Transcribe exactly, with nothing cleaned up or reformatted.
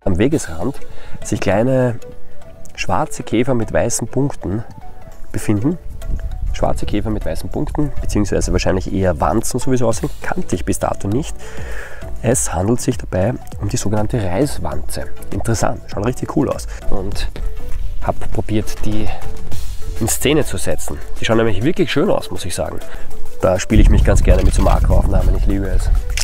am Wegesrand sich kleine schwarze Käfer mit weißen Punkten befinden. Schwarze Käfer mit weißen Punkten, beziehungsweise wahrscheinlich eher Wanzen, so wie sie aussehen, kannte ich bis dato nicht. Es handelt sich dabei um die sogenannte Reiswanze. Interessant, schaut richtig cool aus. Und habe probiert, die in Szene zu setzen. Die schauen nämlich wirklich schön aus, muss ich sagen. Da spiele ich mich ganz gerne mit so Makroaufnahmen, ich liebe es.